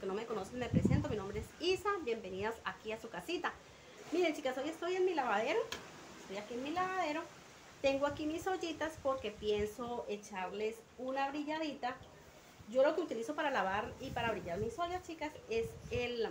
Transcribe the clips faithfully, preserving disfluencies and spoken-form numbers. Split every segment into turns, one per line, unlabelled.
no me conocen me presento, mi nombre es Isa, bienvenidas aquí a su casita. Miren chicas, hoy estoy en mi lavadero, estoy aquí en mi lavadero, tengo aquí mis ollitas porque pienso echarles una brilladita. Yo lo que utilizo para lavar y para brillar mis ollas, chicas, es el,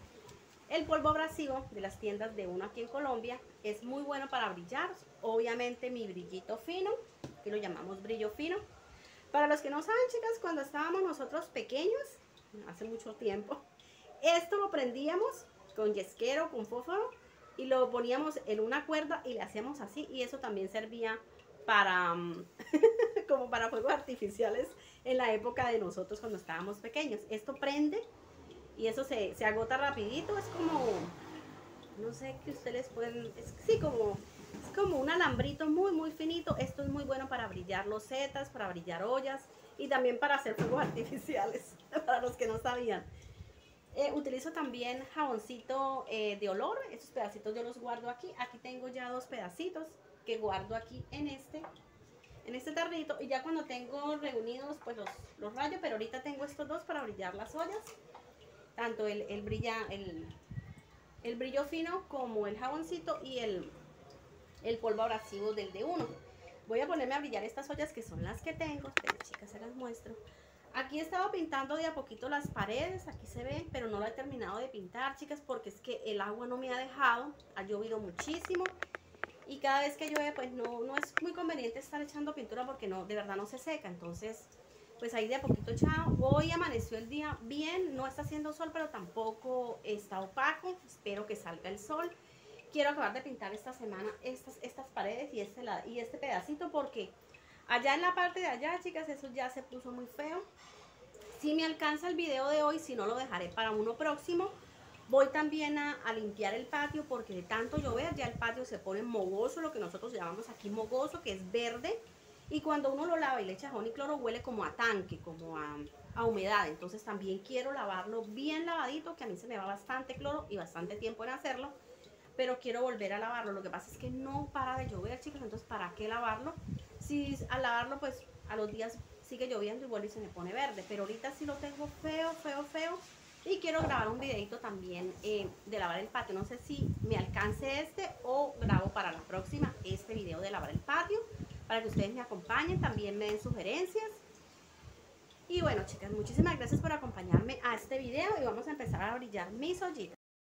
el polvo abrasivo de las tiendas de Uno aquí en Colombia. Es muy bueno para brillar, obviamente mi brillito fino, que lo llamamos brillo fino. Para los que no saben, chicas, cuando estábamos nosotros pequeños, hace mucho tiempo, esto lo prendíamos con yesquero, con fósforo, y lo poníamos en una cuerda y le hacíamos así, y eso también servía para como para fuegos artificiales en la época de nosotros cuando estábamos pequeños. Esto prende y eso se, se agota rapidito, es como, no sé qué ustedes pueden, es sí, como, es como un alambrito muy muy finito. Esto es muy bueno para brillar losetas, para brillar ollas y también para hacer fuegos artificiales, para los que no sabían. Eh, utilizo también jaboncito eh, de olor. Estos pedacitos yo los guardo aquí. Aquí tengo ya dos pedacitos que guardo aquí en este en este tarrito, y ya cuando tengo reunidos pues los, los rayo, pero ahorita tengo estos dos para brillar las ollas, tanto el, el, brilla, el, el brillo fino como el jaboncito y el, el polvo abrasivo del de Uno. Voy a ponerme a brillar estas ollas que son las que tengo. Pero, chicas, se las muestro. Aquí he estado pintando de a poquito las paredes, aquí se ven, pero no lo he terminado de pintar, chicas, porque es que el agua no me ha dejado, ha llovido muchísimo y cada vez que llueve pues no, no es muy conveniente estar echando pintura porque no, de verdad no se seca. Entonces pues ahí de a poquito echado. Hoy amaneció el día bien, no está haciendo sol, pero tampoco está opaco, espero que salga el sol. Quiero acabar de pintar esta semana estas, estas paredes y este, y este pedacito, porque allá en la parte de allá, chicas, eso ya se puso muy feo. Si me alcanza el video de hoy, si no lo dejaré para uno próximo. Voy también a, a limpiar el patio porque de tanto llover ya el patio se pone mogoso, lo que nosotros llamamos aquí mogoso, que es verde. Y cuando uno lo lava y le echa jabón y cloro, huele como a tanque, como a, a humedad. Entonces también quiero lavarlo bien lavadito, que a mí se me va bastante cloro y bastante tiempo en hacerlo. Pero quiero volver a lavarlo. Lo que pasa es que no para de llover, chicos, entonces ¿para qué lavarlo? Si al lavarlo pues a los días sigue lloviendo y vuelve y se me pone verde. Pero ahorita sí lo tengo feo, feo, feo. Y quiero grabar un videito también eh, de lavar el patio. No sé si me alcance este o grabo para la próxima este video de lavar el patio, para que ustedes me acompañen, también me den sugerencias. Y bueno, chicas, muchísimas gracias por acompañarme a este video y vamos a empezar a brillar mis ollitas.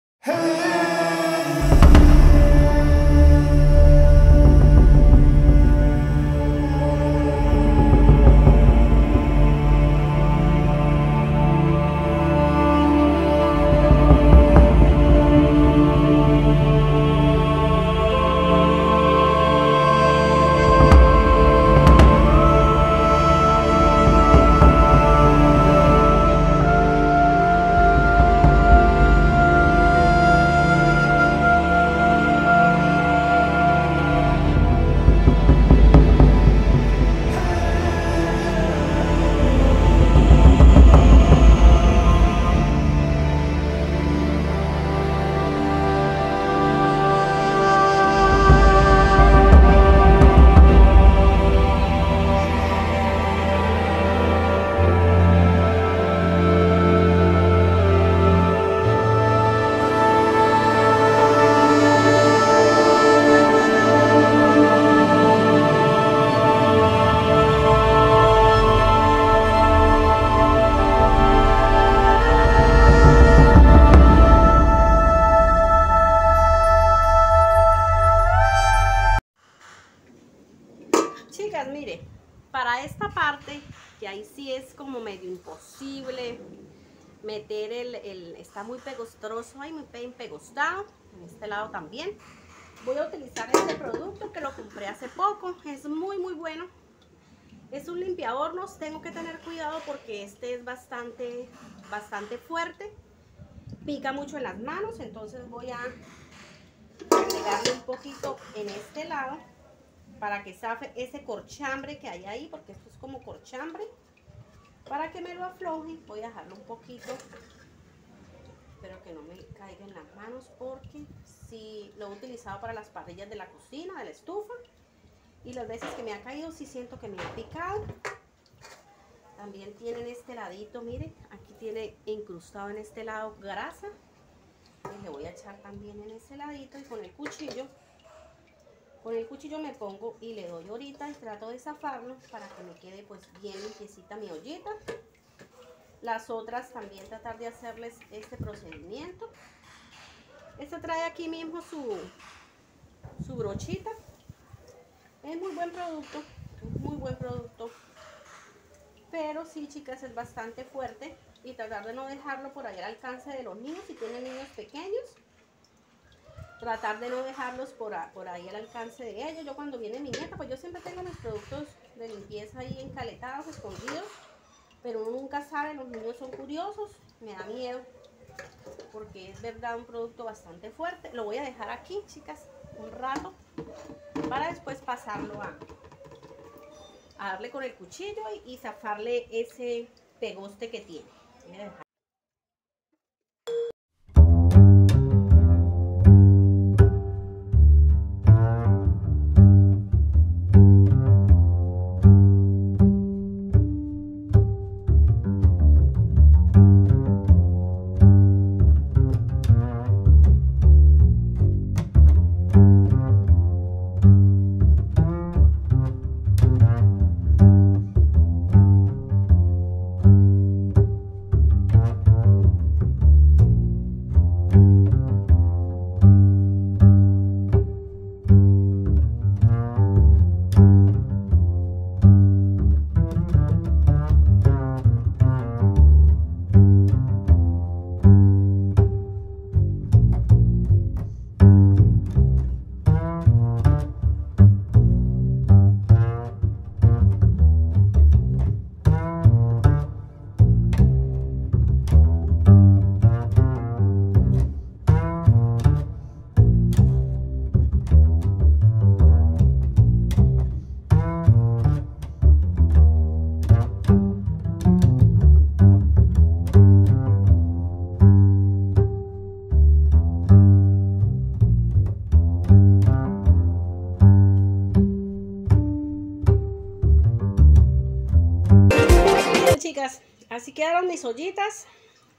Chicas, mire, para esta parte, que ahí sí es como medio imposible meter el, el está muy pegostroso, ahí muy empegostado, en este lado también. Voy a utilizar este producto que lo compré hace poco, es muy muy bueno. Es un limpiahornos, tengo que tener cuidado porque este es bastante, bastante fuerte, pica mucho en las manos, entonces voy a agregarle un poquito en este lado para que zafe ese corchambre que hay ahí, porque esto es como corchambre. Para que me lo afloje, voy a dejarlo un poquito. Espero que no me caiga en las manos, porque si lo he utilizado para las parrillas de la cocina, de la estufa, y las veces que me ha caído sí siento que me ha picado. También tienen este ladito, miren, aquí tiene incrustado en este lado grasa. Y le voy a echar también en ese ladito y con el cuchillo. Con el cuchillo me pongo y le doy ahorita y trato de zafarlo para que me quede pues bien limpiecita mi ollita. Las otras también tratar de hacerles este procedimiento. Esta trae aquí mismo su, su brochita. Es muy buen producto, muy buen producto. Pero sí, chicas, es bastante fuerte. Y tratar de no dejarlo por ahí al alcance de los niños si tienen niños pequeños. Tratar de no dejarlos por, a, por ahí al alcance de ellos. Yo cuando viene mi nieta, pues yo siempre tengo mis productos de limpieza ahí encaletados, escondidos. Pero uno nunca sabe, los niños son curiosos, me da miedo. Porque es verdad un producto bastante fuerte. Lo voy a dejar aquí, chicas, un rato. Para después pasarlo a, a darle con el cuchillo y, y zafarle ese pegoste que tiene. Voy a dejar. Chicas, así quedaron mis ollitas.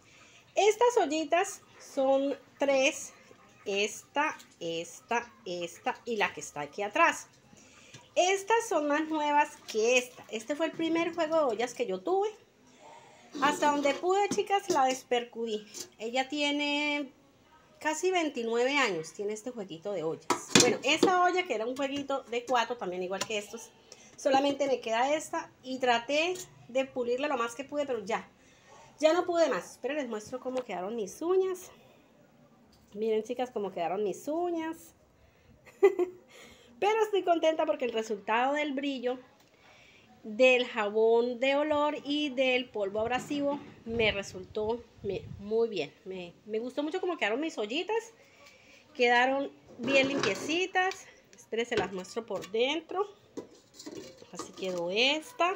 Estas ollitas son tres, esta, esta, esta y la que está aquí atrás. Estas son más nuevas que esta. Este fue el primer juego de ollas que yo tuve. Hasta donde pude, chicas, la despercudí. Ella tiene casi veintinueve años, tiene este jueguito de ollas. Bueno, esa olla que era un jueguito de cuatro, también igual que estos, solamente me queda esta y traté de pulirla lo más que pude, pero ya, ya no pude más. Pero les muestro cómo quedaron mis uñas. Miren, chicas, cómo quedaron mis uñas. Pero estoy contenta porque el resultado del brillo, del jabón de olor y del polvo abrasivo me resultó muy bien. Me, me gustó mucho cómo quedaron mis ollitas. Quedaron bien limpiecitas. Esperen, se las muestro por dentro. Así quedó esta.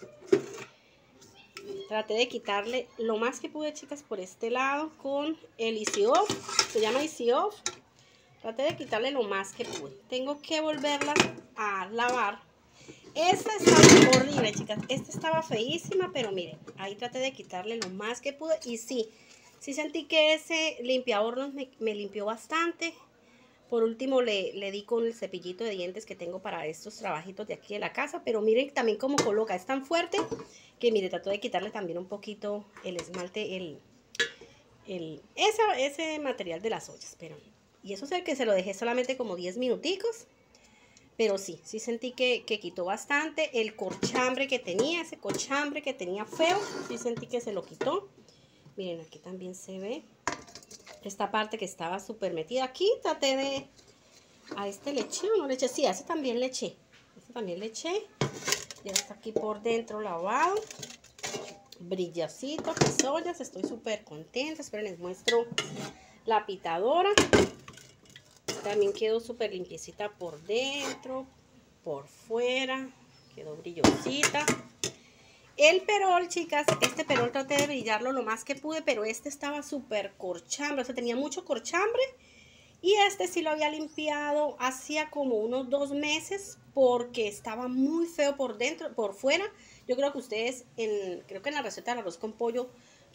Traté de quitarle lo más que pude, chicas, por este lado con el Easy Off. Se llama Easy Off. Traté de quitarle lo más que pude. Tengo que volverla a lavar. Esta estaba horrible, chicas. Esta estaba feísima, pero miren, ahí traté de quitarle lo más que pude. Y sí, sí sentí que ese limpiador me, me limpió bastante. Por último, le, le di con el cepillito de dientes que tengo para estos trabajitos de aquí de la casa. Pero miren también cómo coloca. Es tan fuerte que, mire, trato de quitarle también un poquito el esmalte, el, el, esa, ese material de las ollas. Pero, y eso es el que se lo dejé solamente como diez minuticos. Pero sí, sí sentí que, que quitó bastante. El corchambre que tenía, ese corchambre que tenía feo, sí sentí que se lo quitó. Miren, aquí también se ve esta parte que estaba súper metida. Aquí traté de... A este le eché o no le eché. Sí, a ese también le eché. A este también le eché. Ya está aquí por dentro lavado. Brillacito, las ollas. Estoy súper contenta. Esperen, les muestro la pitadora. También quedó súper limpiecita por dentro, por fuera. Quedó brillosita. El perol, chicas, este perol traté de brillarlo lo más que pude, pero este estaba súper corchambre, o sea, tenía mucho corchambre. Y este sí lo había limpiado hacía como unos dos meses porque estaba muy feo por dentro, por fuera. Yo creo que ustedes, en, creo que en la receta del arroz con pollo,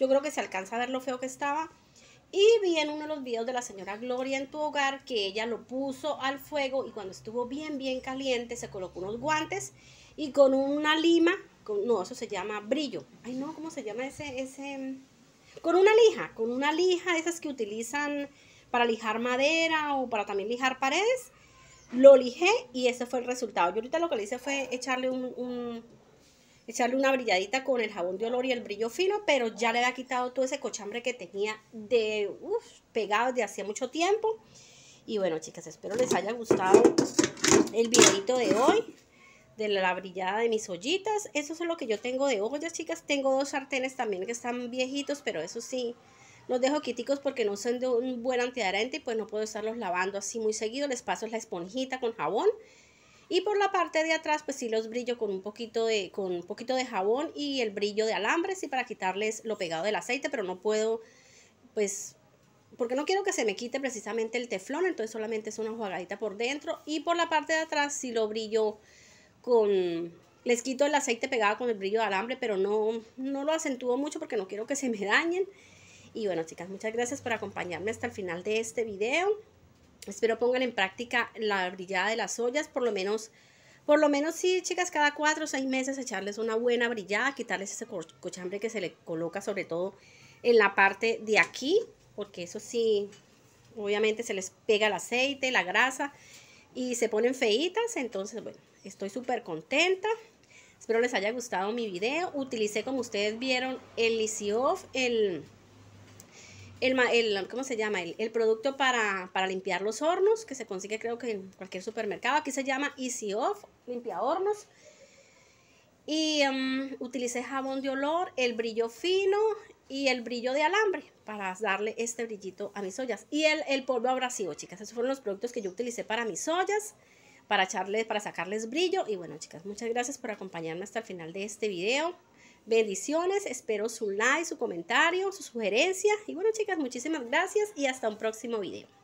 Yo creo que se alcanza a ver lo feo que estaba. Y vi en uno de los videos de la señora Gloria en tu hogar que ella lo puso al fuego y cuando estuvo bien, bien caliente se colocó unos guantes y con una lima, con, no, eso se llama brillo. Ay, no, ¿cómo se llama ese? ese Con una lija, con una lija, esas que utilizan para lijar madera o para también lijar paredes. Lo lijé y ese fue el resultado. Yo ahorita lo que le hice fue echarle un... un echarle una brilladita con el jabón de olor y el brillo fino, pero ya le había quitado todo ese cochambre que tenía de uf, pegado desde hacía mucho tiempo. Y bueno, chicas, espero les haya gustado el videito de hoy de la brillada de mis ollitas. Eso es lo que yo tengo de ollas, chicas. Tengo dos sartenes también que están viejitos, pero eso sí, los dejo quieticos porque no son de un buen antiadherente y pues no puedo estarlos lavando así muy seguido. Les paso la esponjita con jabón. Y por la parte de atrás, pues sí los brillo con un poquito de, con un poquito de jabón y el brillo de alambres y para quitarles lo pegado del aceite, pero no puedo, pues, porque no quiero que se me quite precisamente el teflón, entonces solamente es una enjuagadita por dentro. Y por la parte de atrás sí lo brillo con, les quito el aceite pegado con el brillo de alambre, pero no, no lo acentúo mucho porque no quiero que se me dañen. Y bueno, chicas, muchas gracias por acompañarme hasta el final de este video. Espero pongan en práctica la brillada de las ollas, por lo menos, por lo menos sí, chicas, cada cuatro o seis meses echarles una buena brillada, quitarles ese co cochambre que se le coloca sobre todo en la parte de aquí, porque eso sí, obviamente se les pega el aceite, la grasa y se ponen feitas. Entonces, bueno, estoy súper contenta. Espero les haya gustado mi video. Utilicé, como ustedes vieron, el Easy Off, el... El, el, ¿cómo se llama? El, el producto para, para limpiar los hornos, que se consigue creo que en cualquier supermercado. Aquí se llama Easy Off, limpia hornos. Y um, utilicé jabón de olor, el brillo fino y el brillo de alambre para darle este brillito a mis ollas. Y el, el polvo abrasivo, chicas. Esos fueron los productos que yo utilicé para mis ollas, para, echarle, para sacarles brillo. Y bueno, chicas, muchas gracias por acompañarme hasta el final de este video. Bendiciones, espero su like, su comentario, su sugerencia. Y bueno, chicas, muchísimas gracias y hasta un próximo video.